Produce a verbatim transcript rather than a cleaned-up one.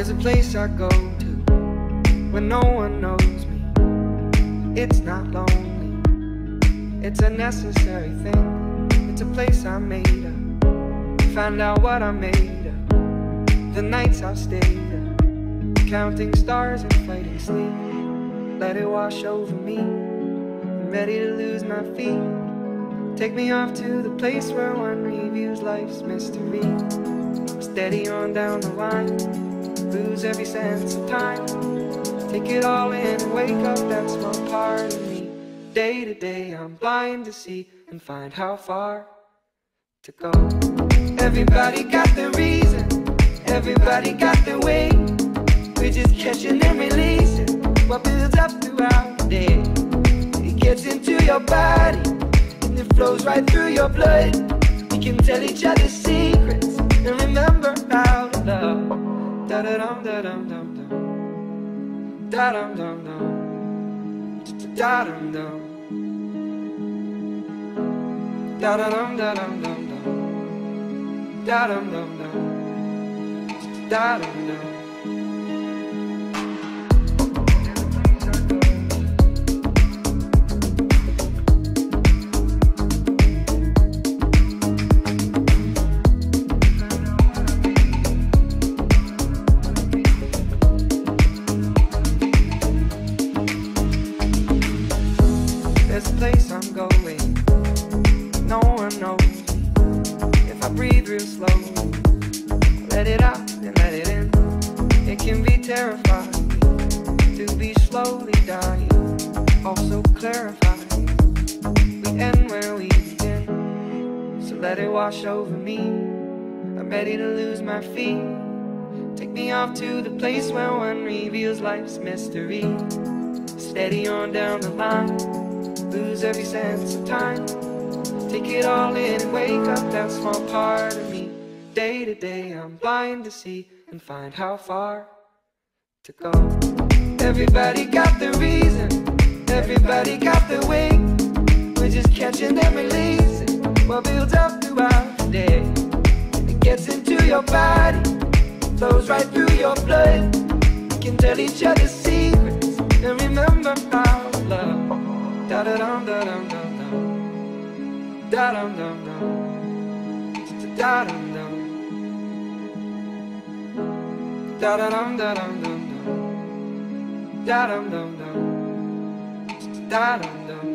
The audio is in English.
There's a place I go to when no one knows me. It's not lonely, it's a necessary thing. It's a place I made up, find out what I made of. The nights I've stayed up, counting stars and fighting sleep. Let it wash over me, I'm ready to lose my feet. Take me off to the place where one reviews life's mystery. Steady on down the line, lose every sense of time. Take it all in and wake up that small part of me. Day to day I'm blind to see and find how far to go. Everybody got their reason, everybody got their way. We're just catching and releasing what builds up throughout the day. It gets into your body and it flows right through your blood. We can tell each other secrets and remember how to love. Da da dum da dum dum dum, da dum dum dum, da dum dum, da da dum da dum dum dum, da dum dum dum, da dum dum. There's a place I'm going, no one knows me. If I breathe real slow, let it out and let it in. It can be terrifying to be slowly dying, also clarifying. We end where we begin, so let it wash over me. I'm ready to lose my feet. Take me off to the place where one reveals life's mystery. Steady on down the line, lose every sense of time. Take it all in and wake up that small part of me. Day to day I'm blind to see and find how far to go. Everybody got their reason, everybody got their way. We're just catching and releasing what builds up throughout the day. It gets into your body, flows right through your blood. We can tell each other secrets and remember how to love. Da da dum da dum dum dum, da dum dum dum, da dum dum, da da dum da dum dum dum, da dum dum dum, da dum dum.